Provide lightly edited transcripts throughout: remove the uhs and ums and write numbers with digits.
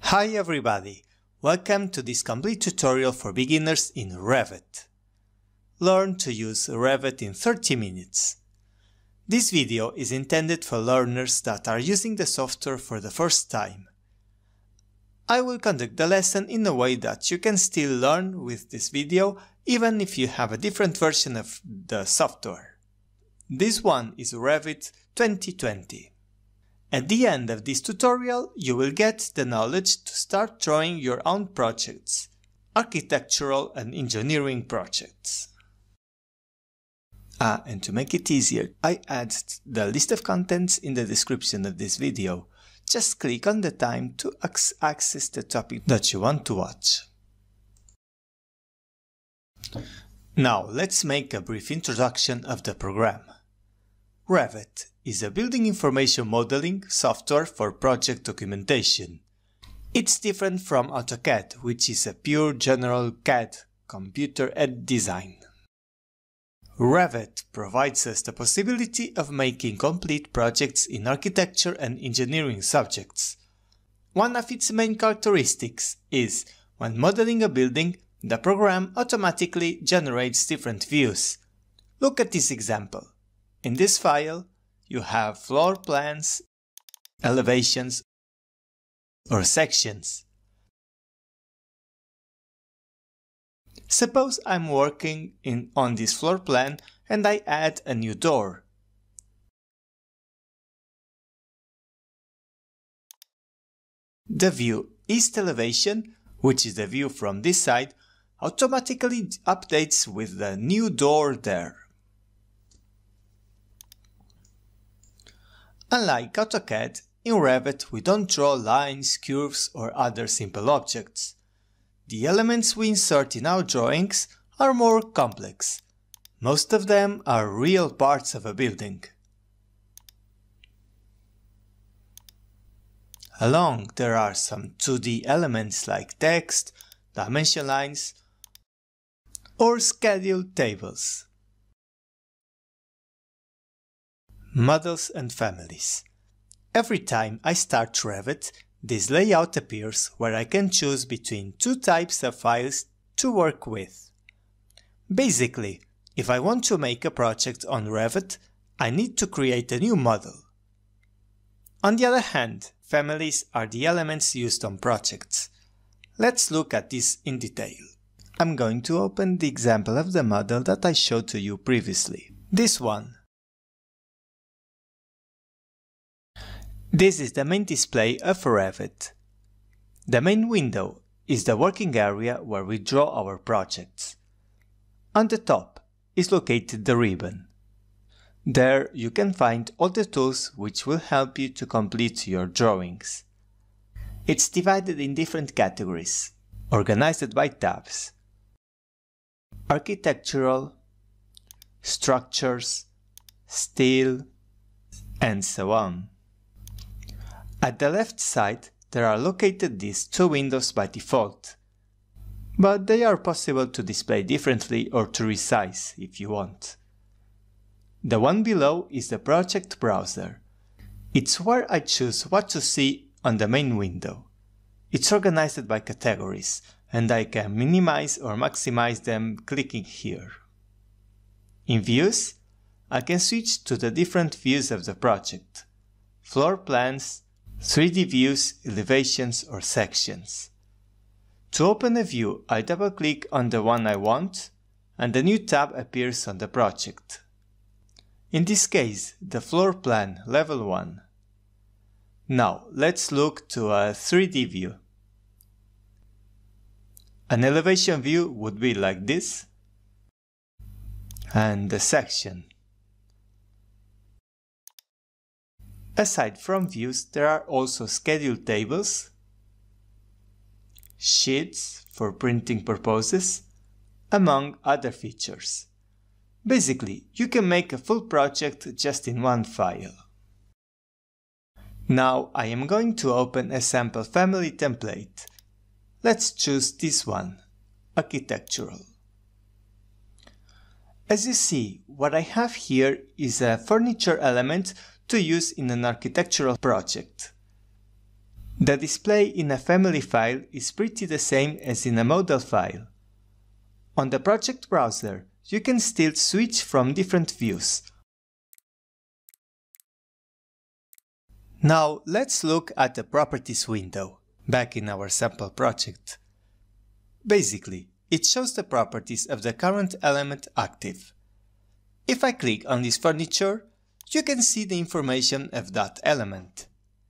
Hi everybody! Welcome to this complete tutorial for beginners in Revit. Learn to use Revit in 30 minutes. This video is intended for learners that are using the software for the first time. I will conduct the lesson in a way that you can still learn with this video even if you have a different version of the software. This one is Revit 2020. At the end of this tutorial, you will get the knowledge to start drawing your own projects, architectural and engineering projects. And to make it easier, I added the list of contents in the description of this video. Just click on the time to access the topic that you want to watch. Now let's make a brief introduction of the program. Revit is a building information modeling software for project documentation. It's different from AutoCAD, which is a pure general CAD, computer-aided design. Revit provides us the possibility of making complete projects in architecture and engineering subjects. One of its main characteristics is, when modeling a building, the program automatically generates different views. Look at this example. In this file, you have floor plans, elevations, or sections. Suppose I'm working on this floor plan and I add a new door. The view East Elevation, which is the view from this side, automatically updates with the new door there. Unlike AutoCAD, in Revit we don't draw lines, curves or other simple objects. The elements we insert in our drawings are more complex. Most of them are real parts of a building. Along there are some 2D elements like text, dimension lines, or schedule tables. Models and families. Every time I start Revit, this layout appears where I can choose between two types of files to work with. Basically, if I want to make a project on Revit, I need to create a new model. On the other hand, families are the elements used on projects. Let's look at this in detail. I'm going to open the example of the model that I showed to you previously. This one. This is the main display of Revit. The main window is the working area where we draw our projects. On the top is located the ribbon. There you can find all the tools which will help you to complete your drawings. It's divided in different categories, organized by tabs: architectural, structures, steel, and so on. At the left side, there are located these two windows by default, but they are possible to display differently or to resize if you want. The one below is the project browser. It's where I choose what to see on the main window. It's organized by categories, and I can minimize or maximize them clicking here. In Views, I can switch to the different views of the project: floor plans, 3D views, elevations or sections. To open a view, I double-click on the one I want, and a new tab appears on the project. In this case, the floor plan level 1. Now, let's look to a 3D view. An elevation view would be like this, and the section. Aside from views, there are also schedule tables, sheets for printing purposes, among other features. Basically, you can make a full project just in one file. Now I am going to open a sample family template. Let's choose this one, architectural. As you see, what I have here is a furniture element to use in an architectural project. The display in a family file is pretty the same as in a model file. On the project browser, you can still switch from different views. Now let's look at the Properties window, back in our sample project. Basically, it shows the properties of the current element active. If I click on this furniture, you can see the information of that element.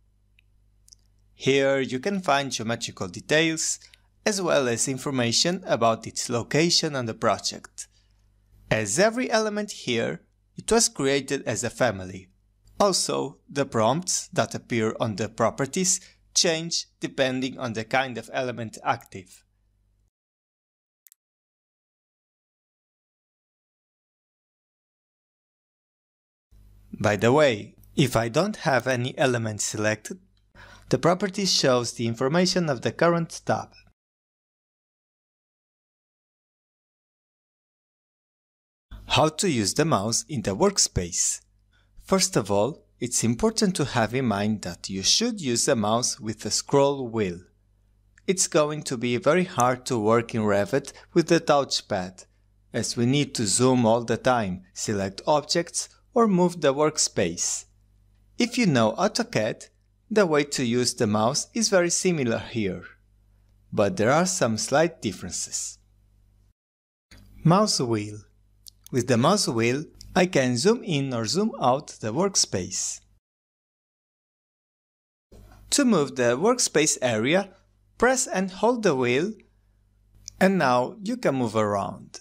Here you can find geometrical details, as well as information about its location on the project. As every element here, it was created as a family. Also, the prompts that appear on the properties change depending on the kind of element active. By the way, if I don't have any element selected, the properties shows the information of the current tab. How to use the mouse in the workspace. First of all, it's important to have in mind that you should use the mouse with the scroll wheel. It's going to be very hard to work in Revit with the touchpad, as we need to zoom all the time, select objects, or move the workspace. If you know AutoCAD, the way to use the mouse is very similar here, but there are some slight differences. Mouse wheel. With the mouse wheel, I can zoom in or zoom out the workspace. To move the workspace area, press and hold the wheel, and now you can move around.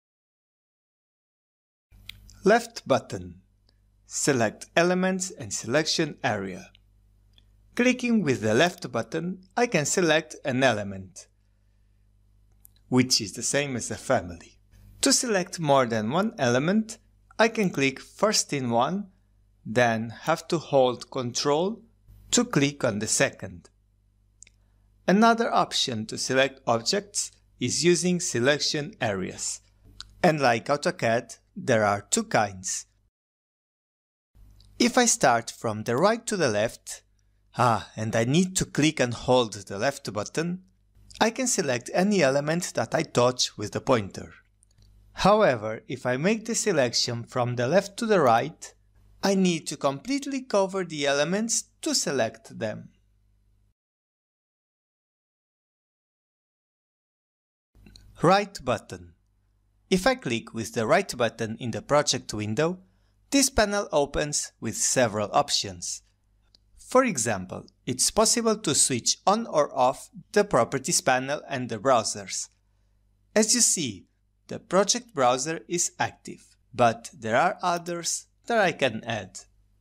Left button. Select Elements and Selection Area. Clicking with the left button, I can select an element, which is the same as a family. To select more than one element, I can click first in one, then have to hold Ctrl to click on the second. Another option to select objects is using selection areas. And like AutoCAD, there are two kinds. If I start from the right to the left, and I need to click and hold the left button, I can select any element that I touch with the pointer. However, if I make the selection from the left to the right, I need to completely cover the elements to select them. Right button. If I click with the right button in the project window, this panel opens with several options. For example, it's possible to switch on or off the Properties panel and the browsers. As you see, the project browser is active, but there are others that I can add.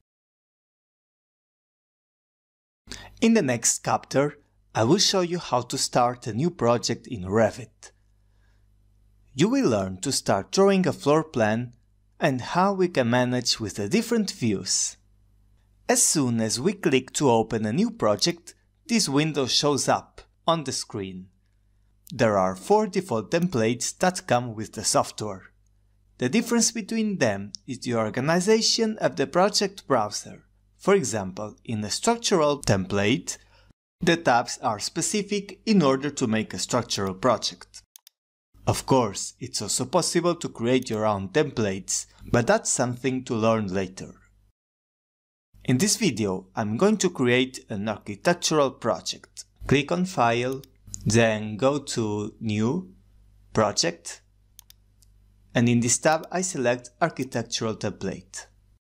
In the next chapter, I will show you how to start a new project in Revit. You will learn to start drawing a floor plan and how we can manage with the different views. As soon as we click to open a new project, this window shows up on the screen. There are 4 default templates that come with the software. The difference between them is the organization of the project browser. For example, in the structural template, the tabs are specific in order to make a structural project. Of course, it's also possible to create your own templates, but that's something to learn later. In this video, I'm going to create an architectural project. Click on File, then go to New, Project, and in this tab I select Architectural Template.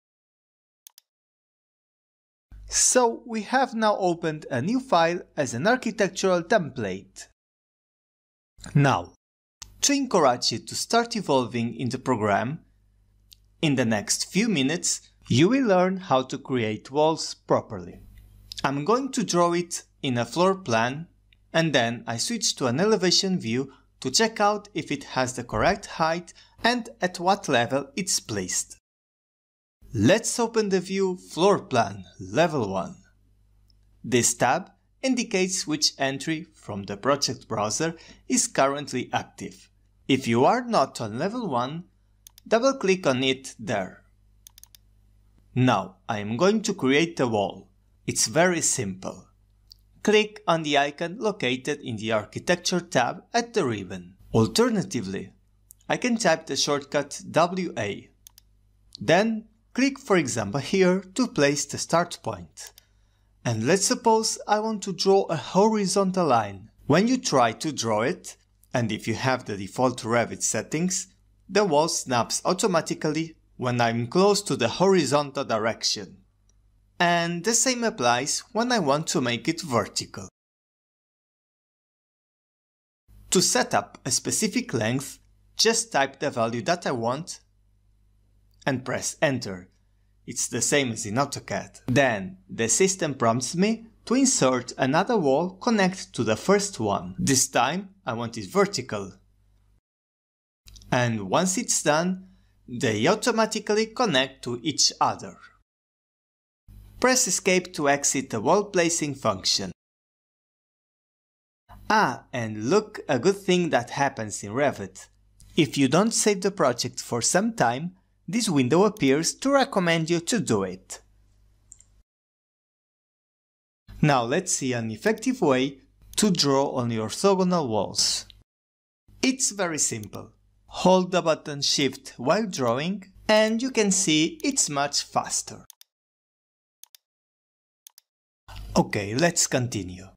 So we have now opened a new file as an architectural template. Now, to encourage you to start evolving in the program, in the next few minutes, you will learn how to create walls properly. I'm going to draw it in a floor plan, and then I switch to an elevation view to check out if it has the correct height and at what level it's placed. Let's open the view Floor Plan Level 1. This tab indicates which entry from the project browser is currently active. If you are not on Level 1, double-click on it there. Now I am going to create a wall. It's very simple. click on the icon located in the Architecture tab at the ribbon. Alternatively, I can type the shortcut WA. Then click, for example, here to place the start point. And let's suppose I want to draw a horizontal line. When you try to draw it, and if you have the default Revit settings, the wall snaps automatically when I'm close to the horizontal direction. And the same applies when I want to make it vertical. To set up a specific length, just type the value that I want and press Enter. It's the same as in AutoCAD. Then the system prompts me to insert another wall connected to the first one. This time I want it vertical. And once it's done, they automatically connect to each other. Press Escape to exit the wall placing function. And look, a good thing that happens in Revit. If you don't save the project for some time, this window appears to recommend you to do it. Now let's see an effective way to draw on your orthogonal walls. It's very simple. Hold the button Shift while drawing and you can see it's much faster. Okay, let's continue.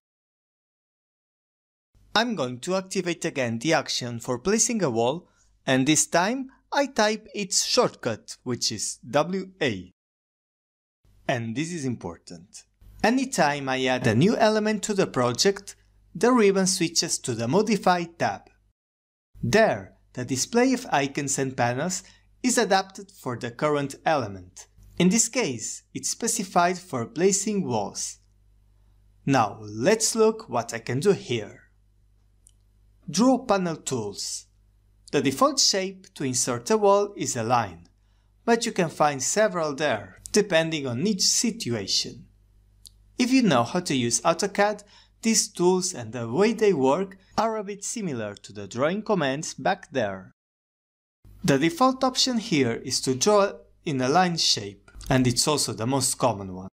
I'm going to activate again the action for placing a wall, and this time I type its shortcut, which is WA. And this is important. Anytime I add a new element to the project, the ribbon switches to the Modify tab. There, the display of icons and panels is adapted for the current element. In this case, it's specified for placing walls. Now, let's look what I can do here. Draw Panel Tools. The default shape to insert a wall is a line, but you can find several there, depending on each situation. If you know how to use AutoCAD, these tools and the way they work are a bit similar to the drawing commands back there. The default option here is to draw in a line shape, and it's also the most common one.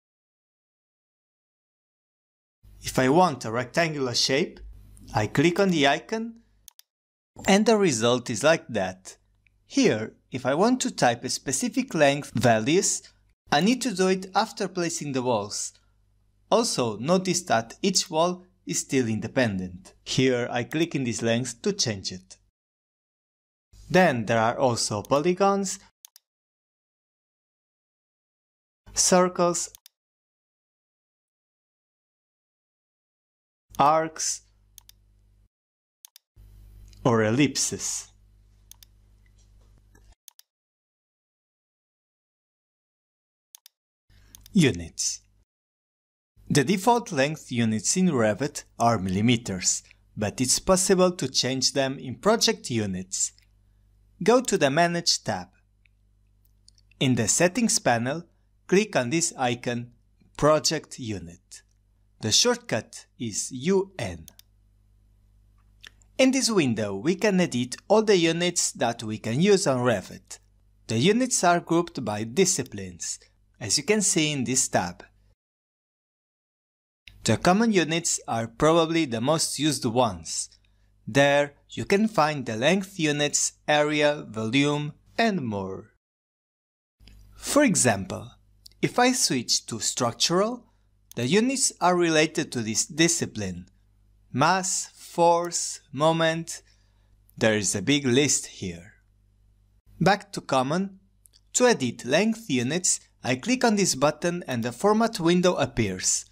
If I want a rectangular shape, I click on the icon and the result is like that. Here, if I want to type a specific length values, I need to do it after placing the walls. Also, notice that each wall is still independent. Here I click in this length to change it. Then there are also polygons, circles, arcs, or ellipses. Units. The default length units in Revit are millimeters, but it's possible to change them in project units. Go to the Manage tab. In the Settings panel, click on this icon, Project Unit. The shortcut is UN. In this window, we can edit all the units that we can use on Revit. The units are grouped by disciplines, as you can see in this tab. The common units are probably the most used ones. There, you can find the length units, area, volume, and more. For example, if I switch to structural, the units are related to this discipline. Mass, force, moment, there is a big list here. Back to common. To edit length units, I click on this button and the format window appears.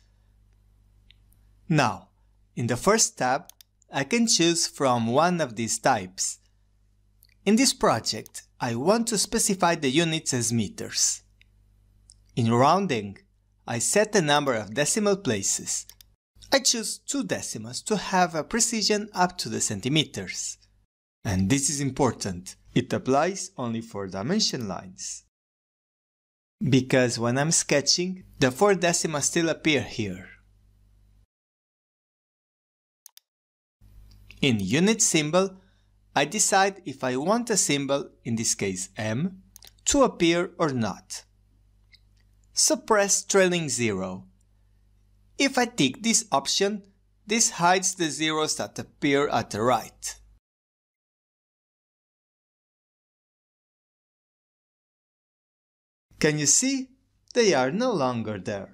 Now, in the first tab, I can choose from one of these types. In this project, I want to specify the units as meters. In rounding, I set the number of decimal places. I choose 2 decimals to have a precision up to the centimeters. And this is important. It applies only for dimension lines. Because when I'm sketching, the 4 decimals still appear here. In unit symbol, I decide if I want a symbol, in this case M, to appear or not. So press trailing 0. If I tick this option, this hides the zeros that appear at the right. Can you see? They are no longer there.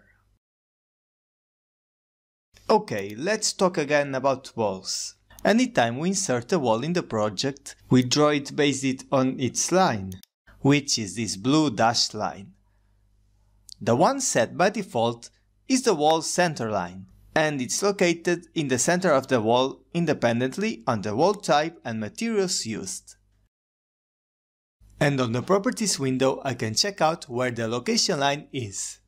Okay, let's talk again about walls. Anytime we insert a wall in the project, we draw it based on its line, which is this blue dashed line. The one set by default is the wall center line, and it's located in the center of the wall independently on the wall type and materials used. And on the Properties window I can check out where the location line is.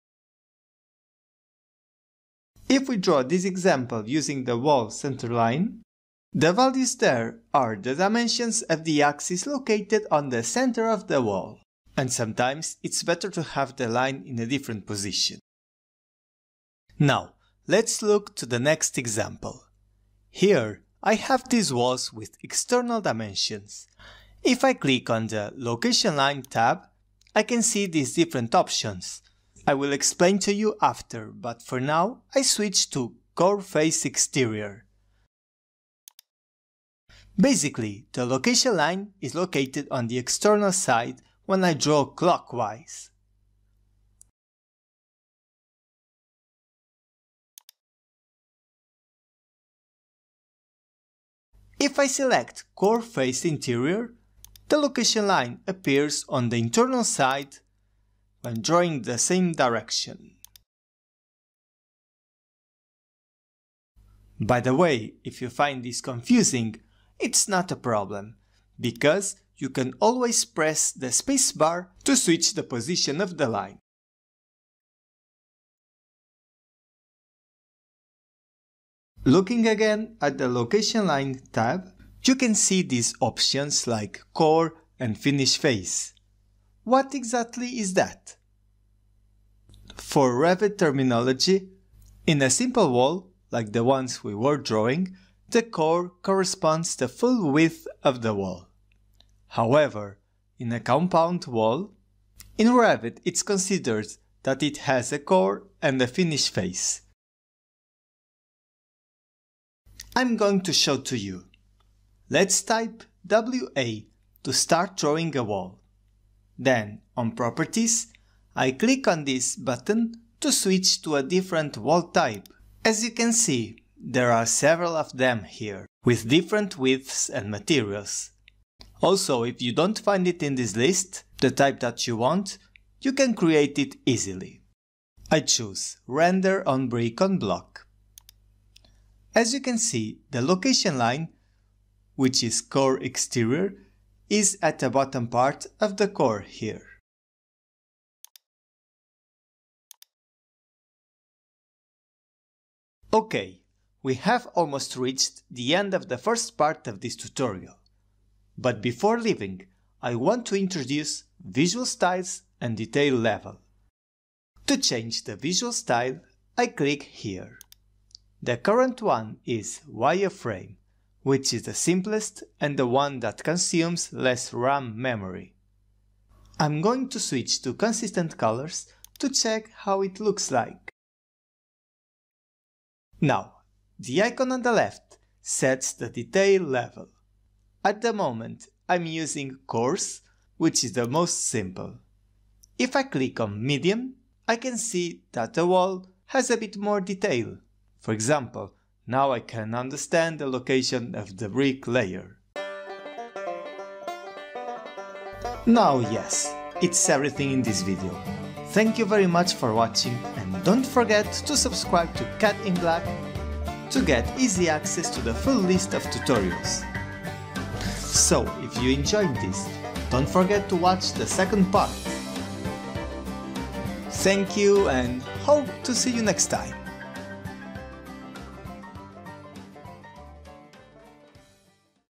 If we draw this example using the wall center line, the values there are the dimensions of the axis located on the center of the wall, and sometimes it's better to have the line in a different position. Now, let's look to the next example. Here, I have these walls with external dimensions. If I click on the Location Line tab, I can see these different options. I will explain to you after, but for now, I switch to Core Face Exterior. Basically, the location line is located on the external side when I draw clockwise. If I select Core Face Interior, the location line appears on the internal side when drawing the same direction. By the way, if you find this confusing, it's not a problem, because you can always press the spacebar to switch the position of the line. Looking again at the Location Line tab, you can see these options like Core and Finish Face. What exactly is that? For Revit terminology, in a simple wall, like the ones we were drawing, the core corresponds to the full width of the wall. However, in a compound wall, in Revit it's considered that it has a core and a finish face. I'm going to show to you. Let's type WA to start drawing a wall. Then, on Properties, I click on this button to switch to a different wall type. As you can see, there are several of them here, with different widths and materials. Also, if you don't find it in this list, the type that you want, you can create it easily. I choose Render on Brick on Block. As you can see, the location line, which is Core Exterior, is at the bottom part of the core here. Okay, we have almost reached the end of the first part of this tutorial. But before leaving, I want to introduce Visual Styles and Detail Level. To change the visual style, I click here. The current one is Wireframe, which is the simplest and the one that consumes less RAM memory. I'm going to switch to Consistent Colors to check how it looks like. Now, the icon on the left sets the detail level. At the moment, I'm using Coarse, which is the most simple. If I click on Medium, I can see that the wall has a bit more detail. For example, now I can understand the location of the brick layer. Now yes, it's everything in this video. Thank you very much for watching, and don't forget to subscribe to Cat in Black to get easy access to the full list of tutorials. So, if you enjoyed this, don't forget to watch the second part. Thank you and hope to see you next time.